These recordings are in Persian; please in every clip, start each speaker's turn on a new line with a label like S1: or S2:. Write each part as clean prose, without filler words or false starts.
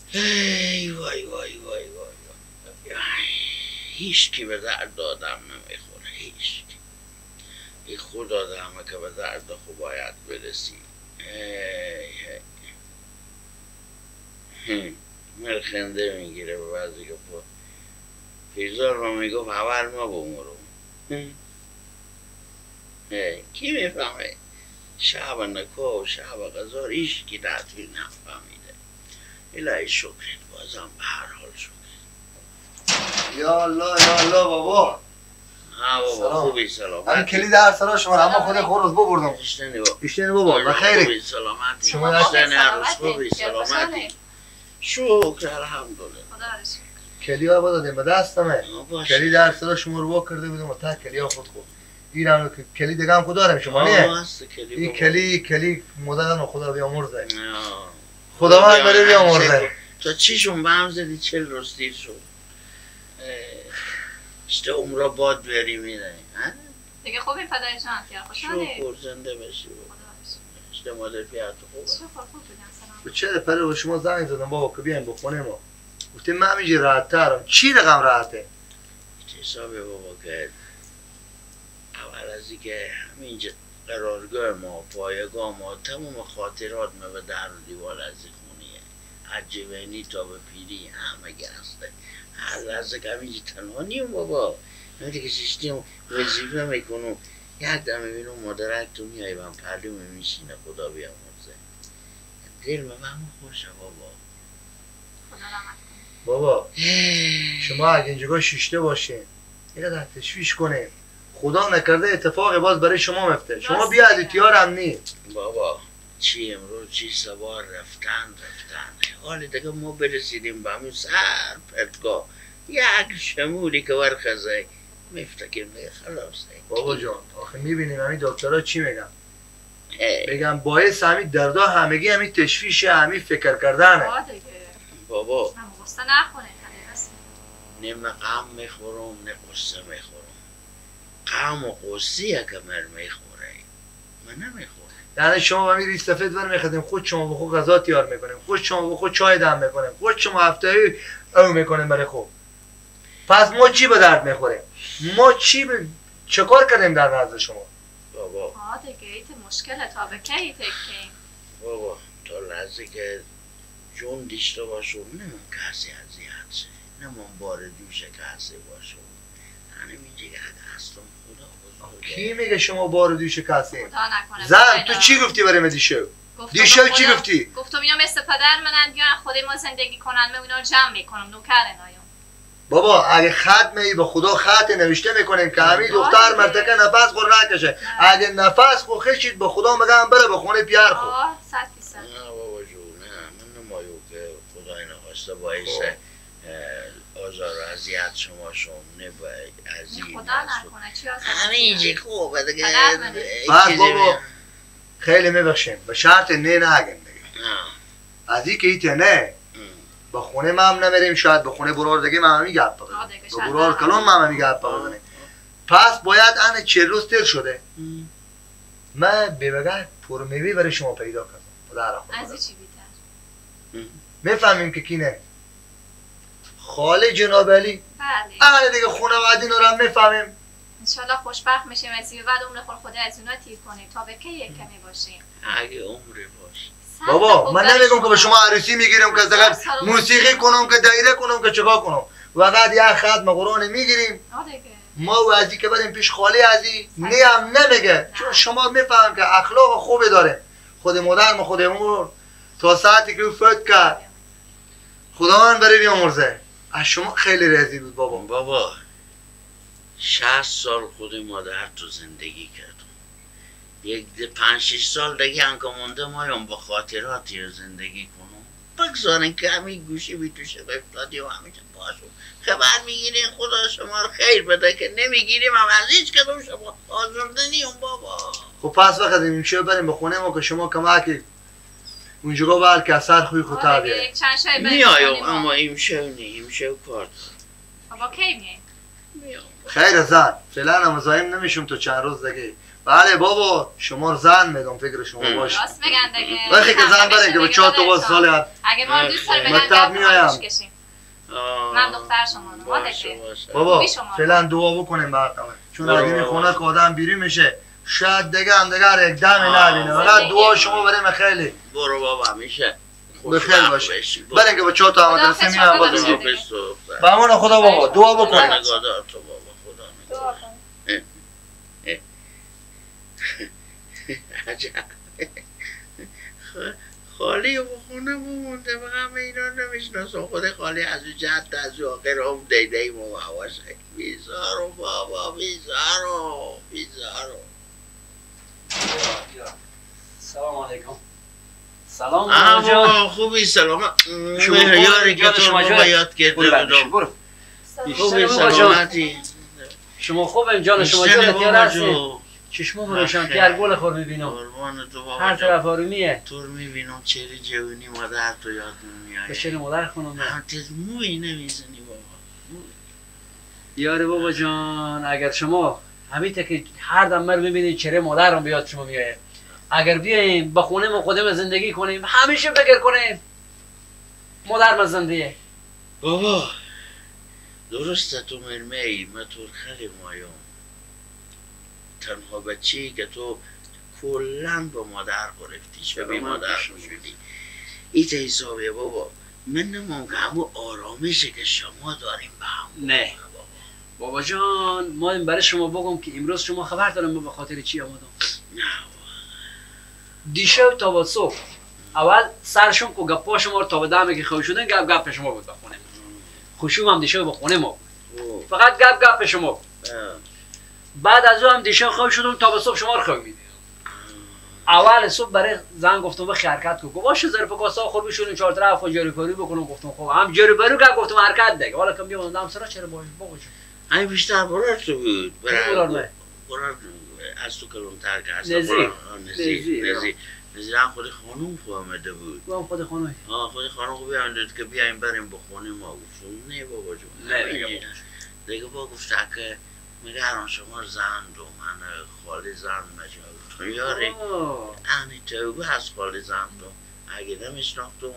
S1: ای وای وای وای وای هیچ کی به درد آدم نمیخوره، هیچ کی. ای خود آدمه که به درد خود باید برسی. من خنده میگیره به بعضی که پیزار رو میگفت اول ما بمورو. کی میفهمه شب نکو و شب غذار ایش کی نتوی نفهمیده. الهی شکرت بازم به هر حال شکر.
S2: یا الله بابا.
S1: ها بابا خوبی سلامت.
S2: همین کلید هر سرا شما اما خود خورز ببردم.
S1: اشتنی
S2: بابا بخیری.
S1: خوبی سلامتی.
S2: شما
S1: اشتنی عروس خوبی سلامتی. شکر الحمدلله.
S2: کلی ها دادیم به دستمه. کلید هر سرا شما رو وا کرده بودم و تا کلی ها خود خود. ایرانو کلی دیگه هم خدا دارم شما نه؟ این کلی مدرن خدا بیامرزه. خداوند بره بیامرزه.
S1: تا چیشون به هم زدی 40 روز دیر شد. اشته عمرا باد بری میره.
S3: دیگه خوبی پدر جان خیال خوشحاله.
S1: شکر زنده بشی. اشته مادر پیات خوبه.
S3: شکر خوب بودم سلام.
S2: به چه پره به شما زنگ زدم بابا که بیاین بخونه ما. گفتیم من همینجوری راحت ترم. چی رقم راحته؟
S1: حسابه بابا که اول از اینکه همینجا قرارگاه ما پایگاه ما تمام خاطرات ما به در و دیوار از این خونیه. از جوانی تا به پیری همه گسته. هر لحظه که همینجا تنها نیم بابا. همینجا که ششتیم وظیفه میکنم یک دم میبینم مادرک تو میایی من پرلو میشینه خدا بیامرزه. دل به من خوشه بابا.
S2: بابا شما اگه اینجا شیشته باشین اینقدر تشویش کنه خدا نکرده اتفاق باز برای شما مفته. شما بیا ادیتیار هم نی
S1: بابا چی امروز چی سوار رفتن حالی دیگه ما برسیدیم به همون سر پرتگاه یک شمولی که ورخزه میفتکیم دیگه خلاصه.
S2: بابا جان آخه میبینیم همین دکترها چی میگن؟ بگم باعث همین دردا همگی همین تشویش همین فکر کردنه.
S1: بابا
S3: هم غصه نخونه
S1: نه من غم میخورم نه قصه میخورم. غم و قصه که من میخوره من نمیخورم.
S2: یعنی شما همین ریز سفید ور میخدیم خود شما به خود غذا تیار میکنیم خود شما به خود چای دم میکنیم خود شما هفته‌ای او میکنیم برای خود. پس ما چی به درد میخوریم؟ ما چه کار کردیم در نزد شما؟
S1: بابا
S3: دیگه ایت مشکله تا به کی تکیم
S1: بابا تا لحظه که جون دیشته باشم نمون کسی اذیت شه نمون بار دوشه کسی باشم همینجا که هستم خدا بزرگه.
S2: کی میگه شما بار دوشه کسی؟
S3: خدا نکنه.
S2: زن تو چی گفتی برای من دیشو چی گفتی؟
S3: گفتم اینا مثل پدر منن بیان خود ما زندگی کنن من اینا رو جمع میکنم نوکرن آیم.
S2: بابا اگه خط می به خدا خط نوشته میکنیم که همین دختر مرتکه نفس خور نکشه. اگه نفس خور خشید به خدا مگم بره به خونه پیار خود.
S3: 100%.
S1: نه بابا جون نه من نمایو که خدای نخواسته باعث آزار و اذیت شما شم نه عزیز
S3: خدا نکنه چی آزار
S1: همینجی خوبه دیگه.
S2: بس بابا خیلی میبخشیم به شرط نه نگیم دیگه. از این که ایته نه به خونه ما هم نمیریم شاید به خونه برار دیگه ما همی گپ بزنیم به برار کلون ما همی گپ بزنیم. پس باید ان 40 روز تیر شده من ببگه پر میوه برای شما پیدا کردم خدا را خدا
S3: از چی بیتر
S2: میفهمیم که کی نه خاله جناب علی.
S3: بله
S2: دیگه خانواده اینا رو هم میفهمیم.
S3: انشالله خوشبخت میشیم از این بعد عمر خدا از اونا تیر کنیم تا به کی کمی باشیم
S1: اگه عمری باشه.
S2: بابا من نمیگم که به شما عروسی میگیرم که زغل موسیقی کنم که دایره کنم که چیکار کنم وقت یک ختم قرآن میگیریم ما و ازی که بریم پیش خاله ازی نه هم نمیگه چون شما میفهم که اخلاق خوبی داره خود مادر خود امور تا ساعتی که او فوت کرد خداوند بره بیامرزه. از شما خیلی راضی بود
S1: بابا 60 سال خود مادر تو زندگی کردم یک 5-6 سال دیگه هم که مونده مایم با خاطراتی رو زندگی کنم بگذارن که همین گوشی بی توشه افتادی و همیشه باشم خبر میگیرین خدا شما رو خیر بده که نمیگیریم هم از هیچ کدوم شما آزرده نیم بابا.
S2: خب پس وقت این بریم به خونه ما که شما کمکی اونجا بر که اثر خوی خود تابیه
S1: میایم اما امشب کار
S3: بابا کی میایم؟
S2: خیر زن فعلا هم مزاحم نمیشم تو چند روز دیگه بله بابا شما زن میدم فکر شما باشه.
S3: راست میگن دیگه.
S2: وقتی که زن برین که به 4 تا باز سال
S3: اگه ما دوست داریم
S2: مکتب میایم.
S3: من دختر شما
S2: بابا فعلا دعا بکنیم بعد چون از این خونه که آدم بیری میشه شاید دیگه هم دیگر یک دمی نبینه. فقط دعا شما بریم خیلی.
S1: برو بابا میشه
S2: بخیر باشه. برین که به 4 تا مدرسه میایم باز اینجا. به امان خدا بابا دعا بکنیم.
S1: نگهدار تو بابا خدا
S3: دعا کن.
S1: عجب خالی و خونه بمونده و همه اینا نمیشناسم. خود خالی از او جد از او آخر هم دیده و هواشه بیزارو بابا بیزارو
S4: سلام علیکم. سلام آقا
S1: خوبی سلامت
S4: شما
S1: یاری که تو بابا یاد کرده بودم.
S4: برو
S1: خوبی سلامتی
S4: شما خوبه جان شما جان هستی چشمم روشن‌تر گل خور میبینم.
S1: قربان تو بابا
S4: هر طرف آرومیه.
S1: تو رو میبینم چهره جوونی مادر تو یاد نمیاد.
S4: به چهره مادر خونم
S1: تز موی نمیزنی بابا.
S4: یاره بابا جان اگر شما همین که هر دم رو میبینید چهره مادرم بیاد شما میایه. اگر بیایم با خونه ما خودمون زندگی کنیم همیشه فکر کنیم مادر زندگیه.
S1: بابا درسته تو مرمی من تو خیلی مایم. تنها بچه‌ای که تو کلاً با مادر گرفتیش و بی مادر شدی. ایت حسابه بابا من نمام که همون آرامشه که شما داریم به هم.
S4: نه بابا جان ما این برای شما بگم که امروز شما خبر دارم ما به خاطر چی آمدم.
S1: نه
S4: دیشب تا با صبح اول سرشون که گپا شما رو تا به دمه که خوش شدن گپ شما بود بخونه. خوشوم هم دیشب بخونه ما فقط گپ شما بود. بعد از اون هم دیشب خواب شدم تا به صبح شما رو خواب میدیدم. اول صبح برای زن گفتم به حرکت کو باشه ظرف کاسا خور بشونیم 4 طرف جاری پاری بکنم. گفتم خب هم جاری پاری گفتم حرکت دیگه حالا کم بیام دام سرا چرا باشه باشه
S1: این بیشتر برار تو بود
S4: برار
S1: از تو کلمتر که هست نزیر هم خود خانوم خو آمده بود.
S4: خود خانوم
S1: خود خانوم خو بیامده که بیایم بریم بخونه ما. گفتم نه بابا جون دیگه با گفته که میگه هران شما زن دو من خالی زن مجموع یاری انی توبه هست خالی زن دو اگه نمیشناختم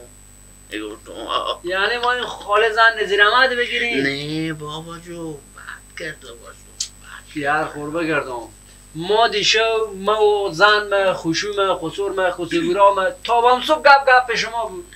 S4: یعنی ما این خالی زن نزیر احمد بگیریم؟
S1: نه بابا جو بد کرده باشو
S4: پیار خوربه کردم ما دیشو ما و زن ما خوشوم خسور ما خسوگرام ما تا با هم صبح گپ شما بود.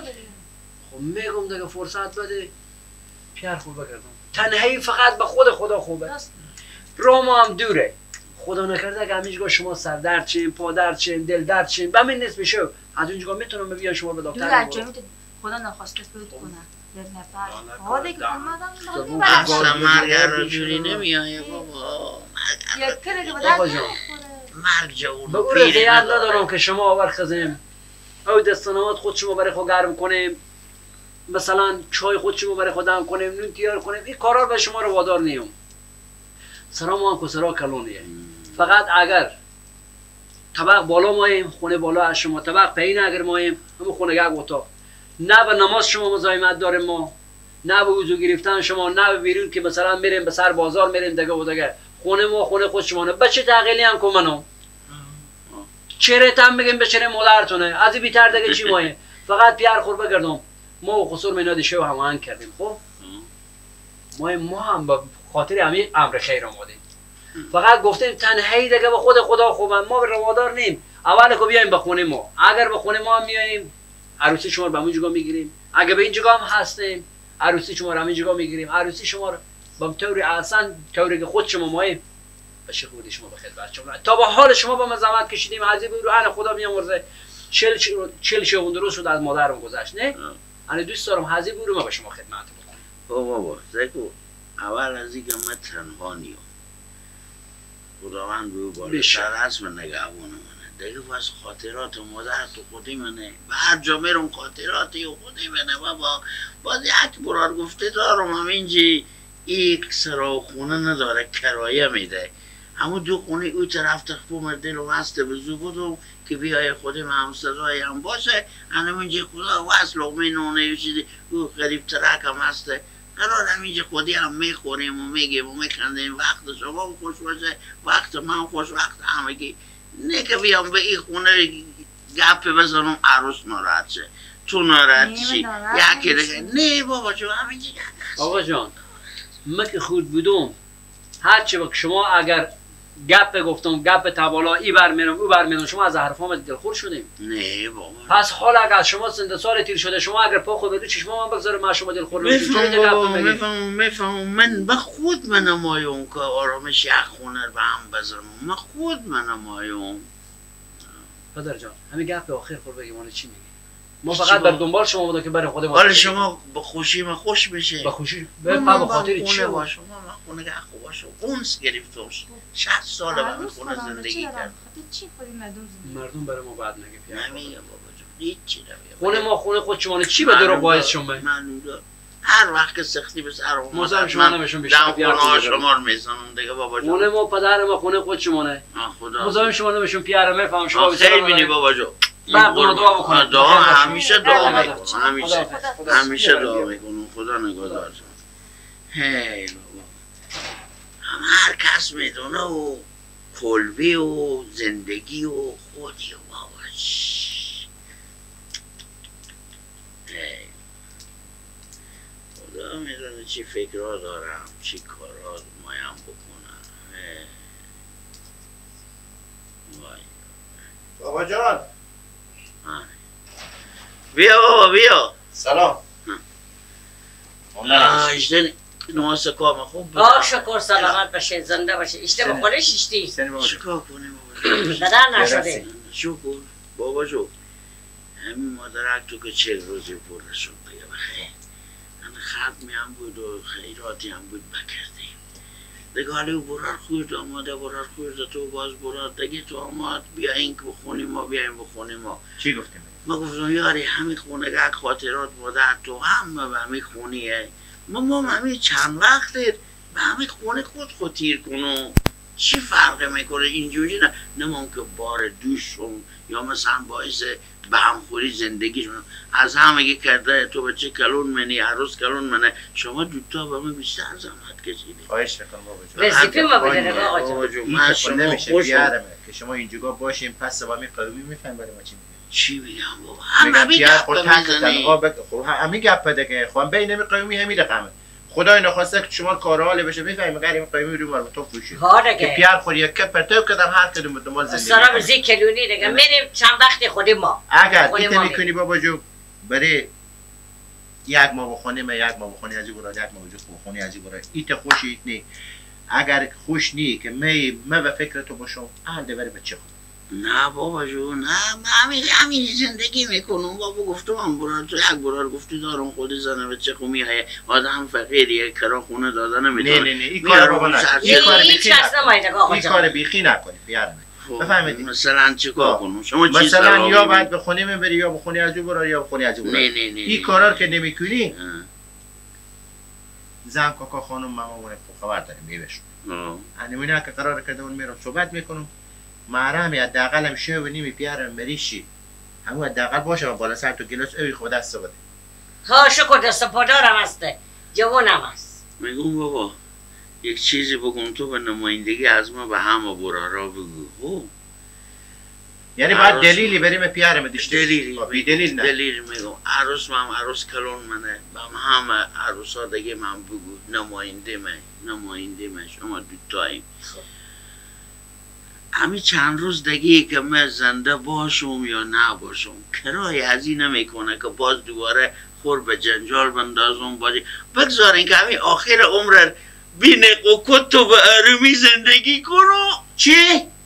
S4: خب میگم دیگه فرصت بده پیار خوربه کردم تنهایی فقط به خود خدا خوبه. راه ما هم دوره خدا نکرده که همیشه شما سردرد چین پادرد چین دل درد چین به من نیست میشه از اونجا میتونم بیان شما به دکتر
S3: ببرم. خدا نخواسته بود کنه دل نفر آده که اومدم
S1: اصلا مرگ رو جوری نمیایه بابا.
S3: یک کره که بدن
S1: مرگ جوون
S4: به اون رضایت ندارم که شما آور خزیم او دستانات خود شما برای خود گرم کنیم مثلا چای خود شما برای خودم کنیم نون تیار کنیم این کارا به شما رو وادار نیم. سرا ما هم کسرا کلونیه فقط اگر طبق بالا ماییم خونه بالا از شما طبق پایین اگر ماییم همون خونه گه اتاق نه به نماز شما مزاحمت داریم ما نه به وضو گرفتن شما نه به بیرون که مثلا میریم به سر بازار میریم دیگه و دیگه خونه ما خونه خود شما نه بچه تعقیلی هم کن منو چهره تم بگیم به چهره مادرتونه از این بیتر دیگه چی مایه فقط پیار خور بگردم ما و خسور مینا دیشب هماهنگ کردیم. خب ما هم به خاطر همین امر خیر آمدیم فقط گفتیم تنهایی دیگه به خود خدا خوبن ما به روادار نیم. اول که بیایم به خونه ما اگر به خونه ما هم میاییم عروسی شما رو به همون جگاه میگیریم اگه به این جگاه هم هستیم عروسی شما رو همین جگاه میگیریم عروسی شما رو با طوری اصلا طوری که خود شما ماییم بشه خودی شما بخیر بچه‌ها تا به حال شما با مزاحمت کشیدیم عزیز رو انا خدا میامرزه 40 شهون درست شد از مادرم گذشت نه انا دوست دارم حاضر برو ما به شما خدمت بکنم.
S1: بابا زکو اول از اینکه من تنها نیم خداوند رو بالا سر اسم نگهبان منه دیگه واسه خاطرات مادر تو خودی منه به هر جا میرم خاطراتی و خودی منه بابا باز یک برار گفته دارم همینجی یک سرا خونه نداره کرایه میده همون دو خونه او طرف تخبو دل و وسته بزو بودم که بیای خودم همسرای هم باشه همینجی خدا وصل و مینونه یه چیزی او غریب ترک هم هسته قرار همینجا خودی هم میخوریم و میگیم و میخندیم، وقت شما خوش باشه، وقت من خوش، وقت همگی. نه که بیام به این خونه گپ بزنم عروس ناراحت شه، تو ناراحت شی، یکی دیگه. نه بابا جان همینجا.
S4: آقا جان من که خود بودم هرچی وقت شما اگر گپ گفتم گپ توالا ای برمیرم او برمیرم شما از حرفام دلخور شدیم.
S1: نه بابا.
S4: پس حال اگر شما سند سال تیر شده شما اگر پا خود بدو چشما من بگذاره من شما دلخور
S1: میفهمم من به خود منمایم که آرامش یک خونه به هم بذارم. من خود منمایم.
S4: پدر جان همین گپ آخر خور بگیم مال چی میگی؟ ما فقط در دنبال شما بودم که برای خودمون.
S1: حال شما به خوشی من خوش میشه.
S4: به خوشی به خاطر چی
S1: باشه؟ من خونه که خوب باشه. اونس گرفتم. 60 سال به خونه زندگی کردم.
S3: چی خودی
S4: مردم برای ما بعد نگه پیار.
S1: نمیگم بابا جون. هیچی نمیگم.
S4: خونه ما خونه خود شما چی به درو باعث شما؟
S1: من هر وقت که سختی به سر اومد
S4: مزاحم شما نمیشون بیشتر
S1: پیار شما رو میزنم دیگه بابا جون.
S4: خونه ما پدر ما خونه خود شما نه.
S1: خدا.
S4: مزاحم شما نمیشون پیار میفهم شما
S1: خیلی بینی بابا جون.
S4: دعا بکنم.
S1: دعا همیشه دعا میکنم. همیشه دعا میکنم. خدا نگهدار شما. هی بابا. هر کس میدونه و کلبی و زندگی و خودی و باباش. خدا میدونه چی فکرها دارم، چی کارها مایم بکنم. وای
S2: بابا جان
S1: بیا بابا بیا.
S2: سلام.
S1: اشتن نواس کام خوب بود.
S5: شکر سلامت باشه زنده باشه. اشته بخورش اشتی.
S1: چیکار کنیم بابا؟
S5: بدن نشده.
S1: شکر بابا جو. همین مادرک تو که 40 روزی برده شد دیگه بخیر. ختمی هم بود و خیراتی هم بود بکردیم دیگه. حالی او برار خورد آماده برار خورد تو باز برار دیگه تو آماد بیا این که بخونیم ما بیاییم بخونیم ما.
S2: چی گفتیم؟
S1: ما گفتم یاری همین خونگاه خاطرات مادر تو هم به همین خونیه. ما همین چند وقت به همین خونه خود تیر کنم. چی فرقه میکنه اینجوری نه ممکن بار دوشم یا مثلا باعث به همخوری زندگیشون از همگی کرده. تو بچه کلون منی عروس کلون منه. شما دوتا به من بیشتر زحمت کشیدی.
S2: خواهش میکنم بابا جون.
S5: رسیپی ما بده آقا جون.
S2: من شما خوش که شما اینجا باشیم پس با می قومی میفهم برای ما چی میگه.
S1: چی میگم بابا؟ همین گپ میزنی.
S2: خب همین گپ دیگه. خب بین می قومی همین رقمه. خدای نخواسته که شما کار حال بشه بفهمی غیر قومی رو ما تو فروشی. که پیار خوری یک پرتو کردم هر کدوم دنبال زندگی.
S5: سلام زی کلونی دیگه میریم چند وقت خودی ما.
S2: اگر ایت میکنی بابا جو برای یک ما بخونیم از این برای یک ما بخونی از این برای ایت خوشی نی. اگر خوش نی که من به فکر تو باشم آنده بره بچه خود.
S1: نه بابا جو نه همین زندگی میکنم. بابا گفتم برار تو یک برار گفتی دارم خودی زنه بچه خو میایه آدم فقیریه کرا خونه دادن نمیتونه.
S2: نه این کار بابا نکنی. این کار بیخی نکنی پیار بفهمید.
S1: مثلا چیکار کنم؟ شما چی
S2: مثلا یا باید بخونی بری یا بخونی از برار یا بخونی از برار.
S1: نه
S2: این کارا که نمیکنی زن کاکا خانم مامان خبر داریم بیبشون. انمینا که قرار کرده اون میرم صحبت میکنم. محرمی حداقل هم شو و نیمی پیارم بریشی همون حداقل باشه و بالا سر تو گلاس اوی خود دست بده.
S5: ها شکر دست پادارم هسته جوانم هست.
S1: میگم بابا یک چیزی بگم تو به نمایندگی از ما به همه برارا بگو.
S2: یعنی باید دلیلی بریم پیارم دیشت.
S1: دلیلی
S2: بی دلیل نه.
S1: دلیل میگم عروس من عروس کلون منه به همه عروسا دیگه من بگو نماینده من شما دوتاییم. همین چند روز دیگه که من زنده باشم یا نباشم کرای از این نمیکنه که باز دوباره خور به جنجال بندازم بازی بگذارین که همین آخر عمر بینه و کتو به آرومی زندگی کنم. چی؟